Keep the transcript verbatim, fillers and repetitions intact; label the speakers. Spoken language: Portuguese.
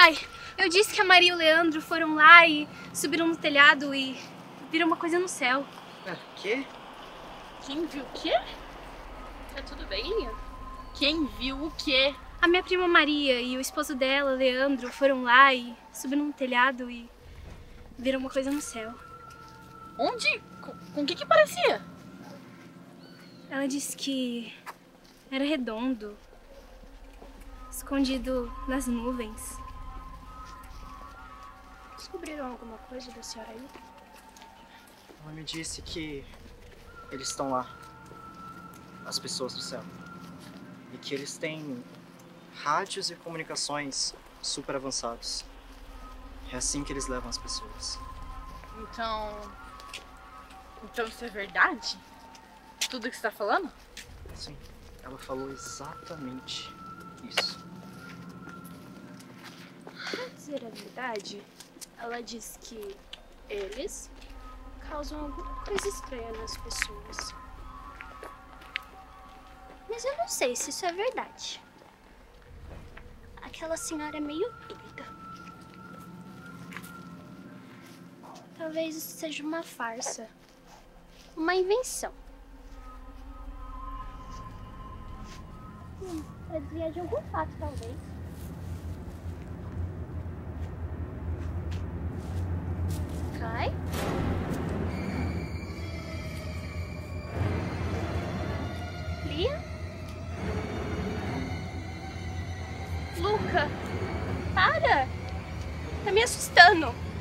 Speaker 1: Ai, eu disse que a Maria e o Leandro foram lá e subiram no telhado e viram uma coisa no céu.
Speaker 2: É, quê?
Speaker 3: Quem viu o quê? Tá tudo bem, Lia? Quem viu o quê?
Speaker 1: A minha prima Maria e o esposo dela, Leandro, foram lá e subiram no telhado e viram uma coisa no céu.
Speaker 3: Onde? Com, com o que que parecia?
Speaker 1: Ela disse que era redondo, escondido nas nuvens.
Speaker 4: Descobriram alguma coisa da senhora aí?
Speaker 2: Ela me disse que eles estão lá, as pessoas do céu, e que eles têm rádios e comunicações super avançados. É assim que eles levam as pessoas.
Speaker 3: Então... Então isso é verdade? Tudo que você tá falando?
Speaker 2: Sim, ela falou exatamente isso.
Speaker 4: Pra dizer a verdade, ela diz que eles causam alguma coisa estranha nas pessoas. Mas eu não sei se isso é verdade. Aquela senhora é meio doida. Talvez isso seja uma farsa. Uma invenção. Hum, pra desviar de algum fato, talvez. Cai. Lia? Luca, para! Tá me assustando.